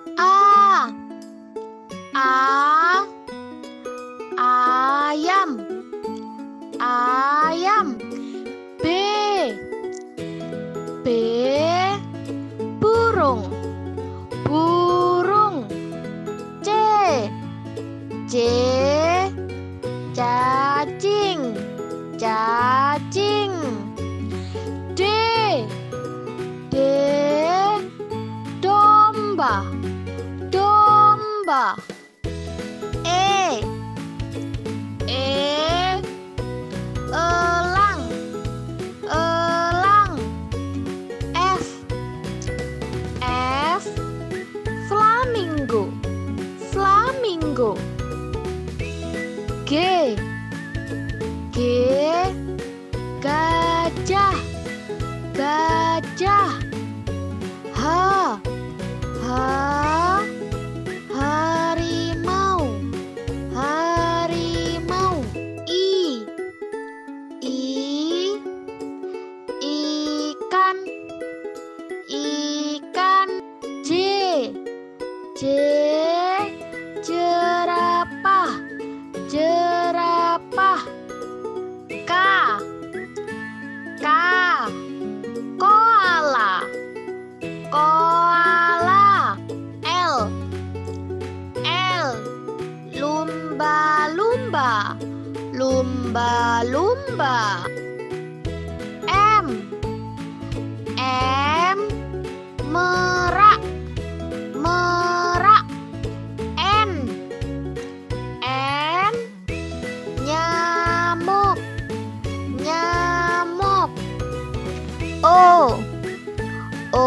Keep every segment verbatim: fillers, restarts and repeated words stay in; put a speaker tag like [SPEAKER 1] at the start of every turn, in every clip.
[SPEAKER 1] A. A. Ayam. Ayam. B. B. Burung. Burung. C. C. Cacing. Cacing. D. D. Domba. Domba. E. E. Elang. Elang. F. F. Flamingo. Flamingo. G. G. Gajah. Gajah. H. H. Harimau. Harimau. I. I. Ikan. Ikan. J. J. Jerapah. Jerapah. K. K. Koala. Koala. L. L. Lumba-lumba. Lumba-lumba. M. M. Merak. Merak. N. N. Nyamuk. Nyamuk. O. O.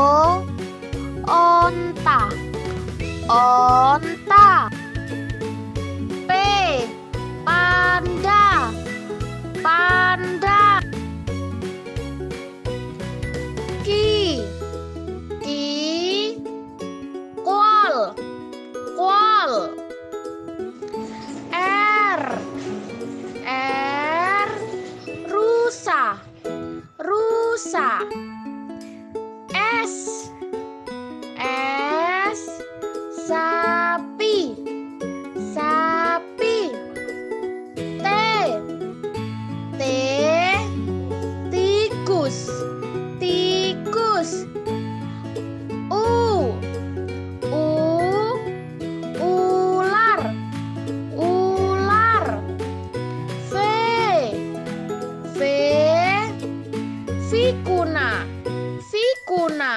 [SPEAKER 1] Onta. Onta. P. Panda. Panda. Q. Q. Kual. Kual. R. R. Rusa. Rusa. S. S. Sapi. Sapi. T. T. Tikus. Tikus. U. U. Ular. Ular. V. V. Vikuna. Vikuna.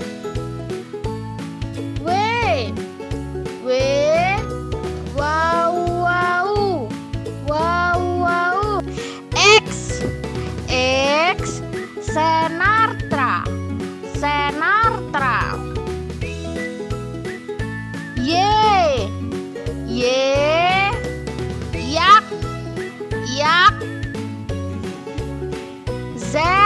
[SPEAKER 1] W. W. Wow wow. Wow wow. X. X. Senartra. Senartra. Y. Y. Yak. Yak. Z.